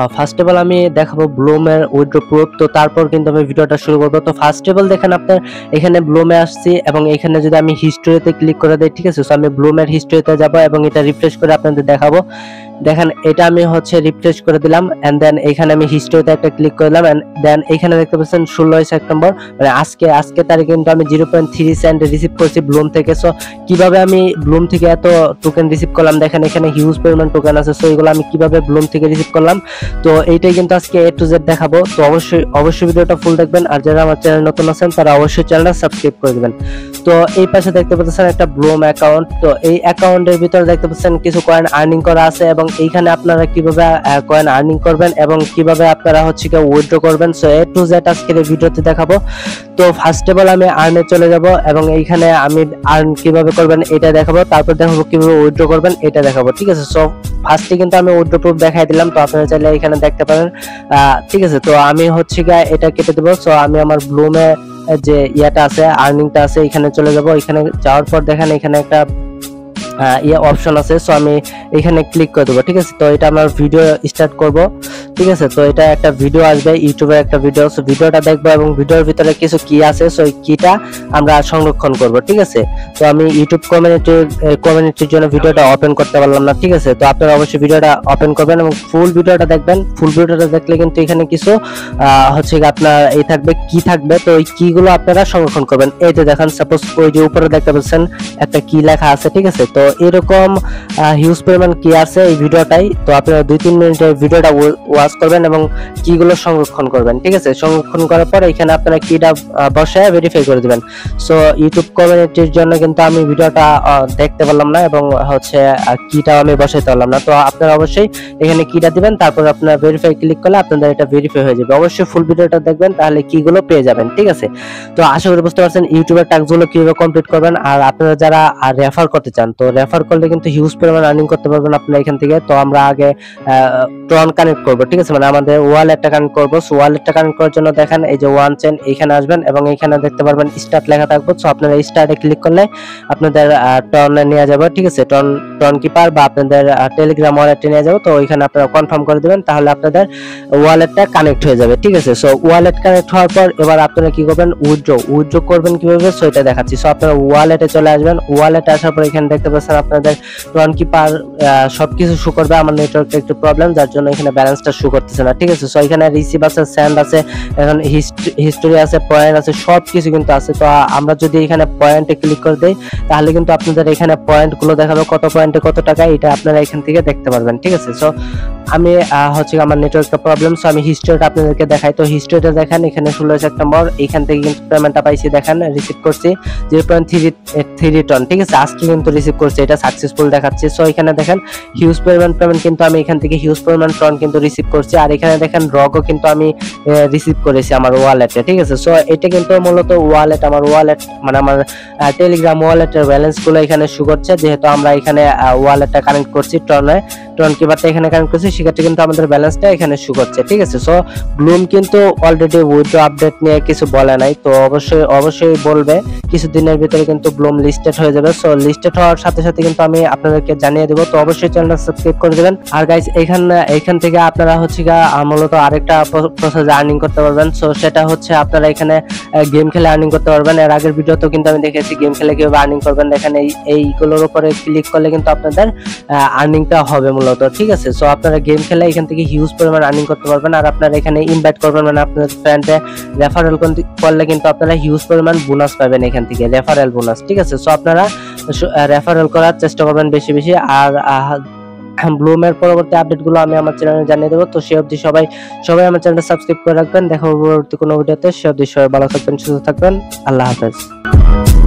First of all আমি দেখাবো ব্লুমের withdraw proof. তো তারপর কিন্তু আমি ভিডিওটা শুরু করবো। তো ফার্স্ট অফ অল দেখেন আপনার এখানে ব্লুমে আসছি এবং এখানে যদি আমি হিস্টোরিতে ক্লিক করে দিই, ঠিক আছে। সো আমি ব্লুমের হিস্টোরিতে যাব এবং এটা রিফ্রেশ করে আপনাদের দেখাবো। দেখেন এটা আমি হচ্ছে রিফ্রেশ করে দিলাম এন্ড দেন এখানে আমি হিস্টোরিতে একটা ক্লিক করলাম এন্ড দেন এখানে দেখতে পাচ্ছেন 16 সেপ্টেম্বর মানে আজকে তারিখে কিন্তু আমি 0.3 সেন্ট রিসিভ করছি ব্লুম থেকে। সো কিভাবে আমি ব্লুম থেকে এত টোকেন রিসিভ করলাম, দেখেন এখানে হিউজ পরিমাণ টোকেন আছে। সো এগুলো আমি কিভাবে ব্লুম থেকে রিসিভ করলাম, তো এইটাই কিন্তু আজকে A to Z দেখাবো। তো অবশ্যই ভিডিওটা ফুল দেখবেন আর যারা আমার চ্যানেল নতুন আছেন তারা অবশ্যই চ্যানেলটা সাবস্ক্রাইব করে দিবেন। তো এই পাশে দেখতে পাচ্ছেন একটা ব্লুম অ্যাকাউন্ট। তো এই অ্যাকাউন্টের ভিতরে দেখতে পাচ্ছেন কিছু কয়েন আর্নিং করা আছে এবং এইখানে আপনারা কিভাবে কয়েন আর্নিং করবেন এবং কিভাবে আপনারা হচ্ছে কি উইথড্র করবেন। সো A to Z আজকের এই ভিডিওতে দেখাবো। তো ফার্স্ট অফ অল আমি আর্নে চলে যাব এবং এইখানে আমি আর্ন কিভাবে করবেন এটা দেখাবো, তারপর দেখাবো কিভাবে উইথড্র করবেন এটা দেখাবো, ঠিক আছে। সো ফার্স্টে কিন্তু আমি উইথড্র প্রুফ দেখাই দিলাম, তো আপনারা চাইলে এখানে দেখতে পারেন, ঠিক আছে। তো আমি হচ্ছে কি এটা কেটে দেবো। সো আমি আমার ব্লুমে যে ইয়াটা আছে আর্নিংটা আছে এখানে চলে যাব। এখানে যাওয়ার পর দেখেন এখানে একটা অপশন আছে। সো আমি এখানে ক্লিক করে দেবো, ঠিক আছে। তো এটা আমার ভিডিও স্টার্ট করব, ঠিক আছে। তো এটা একটা ভিডিও আসবে, ইউটিউবের একটা ভিডিও। সো ভিডিওটা দেখবো এবং ভিডিওর ভিতরে কিছু কি আছে, সো এই কিটা আমরা সংরক্ষণ করব, ঠিক আছে। তো আমি ইউটিউব কমিউনিটির জন্য ভিডিওটা ওপেন করতে পারলাম না, ঠিক আছে। তো আপনারা অবশ্যই ভিডিওটা ওপেন করবেন এবং ফুল ভিডিওটা দেখবেন। ফুল ভিডিওটা দেখলে কিন্তু এখানে কিছু হচ্ছে আপনার এই থাকবে, কি থাকবে। তো ওই কি গুলো আপনারা সংরক্ষণ করবেন। এই যে দেখেন সাপোজ ওই যে উপরে দেখতে পাচ্ছেন একটা কি লেখা আছে, ঠিক আছে। তো এরকম হিউজ পরিমাণ কি আছে এই ভিডিওটাই। তো আপনারা 2-3 মিনিটের ভিডিওটা ওয়াচ করবেন এবং কিগুলো সংরক্ষণ করবেন, ঠিক আছে। সংরক্ষণ করার পর এখানে আপনারা কিটা বসায় ভেরিফাই করে দিবেন। সো ইউটিউব কমিউনিটির জন্য কিন্তু আমি ভিডিওটা দেখতে পারলাম না এবং হচ্ছে কিটা আমি বসাইতে পারলাম না। তো আপনারা অবশ্যই এখানে কিটা দিবেন, তারপর আপনারা ভেরিফাই ক্লিক করলে আপনাদের এটা ভেরিফাই হয়ে যাবে। অবশ্যই ফুল ভিডিওটা দেখবেন, তাহলে কিগুলো পেয়ে যাবেন, ঠিক আছে। তো আশা করি বুঝতে পারছেন ইউটিউবের টাস্কগুলো কিভাবে কমপ্লিট করবেন। আর আপনারা যারা রেফার করতে চান, তো রেফার করলে কিন্তু হিউজ পরিমাণ আর্নিং করতে পারবেন আপনারা এখান থেকে। তো আমরা আগে ট্রন কানেক্ট করব, ঠিক আছে, মানে আমাদের ওয়ালেটটা কানেক্ট করব। সো ওয়ালেটটা কানেক্ট করার জন্য দেখেন এই যে ওয়ান চেন এখানে আসবেন এবং এখানে দেখতে পারবেন স্টার্ট লেখা থাকবে। সো আপনারা স্টার্টে ক্লিক করলে আপনাদের ট্রনে নিয়ে যাবে, ঠিক আছে। ট্রন কিপার বা আপনাদের টেলিগ্রাম ওয়ালেটে নিয়ে যাবে। তো ওইখানে আপনারা কনফার্ম করে দিবেন, তাহলে আপনাদের ওয়ালেটটা কানেক্ট হয়ে যাবে, ঠিক আছে। সো ওয়ালেট কানেক্ট হওয়ার পর এবার আপনারা কি করবেন, উইথড্র করবেন কিভাবে, সো এটা দেখাচ্ছি। সো আপনারা ওয়ালেটে চলে আসবেন। ওয়ালেটে আসার পর এখানে দেখতে পাচ্ছেন আপনাদের ট্রন কিপার সবকিছু শো করবে। আমার নেটওয়ার্কটা একটু প্রবলেম, যার জন্য এখানে ব্যালেন্সটা শো করতেছে না, ঠিক আছে। সো এখানে রিসিভ আছে, সেন্ড আছে, এখন হিস্টোরি আছে, পয়েন্ট আছে, সবকিছু কিন্তু আছে। তো আমরা যদি এখানে পয়েন্টে ক্লিক করে দেই তাহলে কিন্তু আপনাদের এখানে পয়েন্ট গুলো দেখাবে, কত পয়েন্টে কত টাকা, এটা আপনারা এখান থেকে দেখতে পারবেন, ঠিক আছে। সো আমি হচ্ছে আমার নেটওয়ার্কটা প্রবলেম, সো আমি হিস্টোরিটা আপনাদেরকে দেখাই। তো হিস্টোরিটা দেখেন এখানে 16 সেপ্টেম্বর এখান থেকে কিন্তু পেমেন্টটা পাইছি, দেখেন রিসিভ করছি 0.3 টন, ঠিক আছে। আজকে কিন্তু রিসিভ করছি, এটা সাকসেসফুল দেখাচ্ছে। সো এখানে দেখেন হিউজ পরিমাণ পেমেন্ট কিন্তু আমি এখান থেকে হিউজ পরিমাণ টন কিন্তু রিসিভ করছি। আর এখানে দেখেন রগও কিন্তু আমি রিসিভ করেছি আমার ওয়ালেটে, ঠিক আছে। সো এটা কিন্তু মূলত আমার ওয়ালেট মানে আমার টেলিগ্রাম ওয়ালেটের ব্যালেন্স গুলো এখানে শো করছে, যেহেতু আমরা এখানে ওয়ালেটটা কানেক্ট করছি ট্রন কিপারটা এখানে কানেক্ট করছি, সেক্ষেত্রে কিন্তু আমাদের ব্যালেন্সটা এখানে শো করছে, ঠিক আছে। সো ব্লুম কিন্তু অলরেডি উইথড্র আপডেট নিয়ে কিছু বলে নাই, তো অবশ্যই বলবে কিছুদিনের ভিতরে কিন্তু ব্লুম লিস্টেড হয়ে যাবে। সো লিস্টেড হওয়ার সাথে সাথে কিন্তু আমি আপনাদেরকে জানিয়ে দেবো। তো অবশ্যই চ্যানেলটা সাবস্ক্রাইব করে দিবেন। আর গাইস এখান থেকে আপনারা হচ্ছে মূলত আরেকটা প্রসেসে আর্নিং করতে পারবেন। সো সেটা হচ্ছে আপনারা এখানে গেম খেলে আর্নিং করতে পারবেন। এর আগের ভিডিওতেও কিন্তু আমি দেখেছি গেম খেলে কিভাবে আর্নিং করবেন। দেখেন এইগুলোর উপরে ক্লিক করলে কিন্তু আপনাদের আর্নিংটা হবে মূলত, ঠিক আছে। সো আপনারা গেম খেলে এখান থেকে হিউজ পরিমাণ আর্নিং করতে পারবেন। আর আপনারা এখানে ইনভাইট করবেন, মানে আপনাদের ফ্রেন্ডে রেফারেল করলে কিন্তু আপনারা হিউজ পরিমাণ বোনাস পাবেন এখান থেকে, রেফারেল বোনাস, ঠিক আছে। সো আপনারা রেফারেল করার চেষ্টা করবেন বেশি বেশি। আর ব্লুমের পরবর্তী আপডেটগুলো আমি আমার চ্যানেলে জানিয়ে দেবো। তো সে অবধি সবাই আমার চ্যানেলটা সাবস্ক্রাইব করে রাখবেন। দেখা হবে পরবর্তী কোনো ভিডিওতে। সে অবধি সবাই ভালো থাকবেন, সুস্থ থাকবেন। আল্লাহ হাফেজ।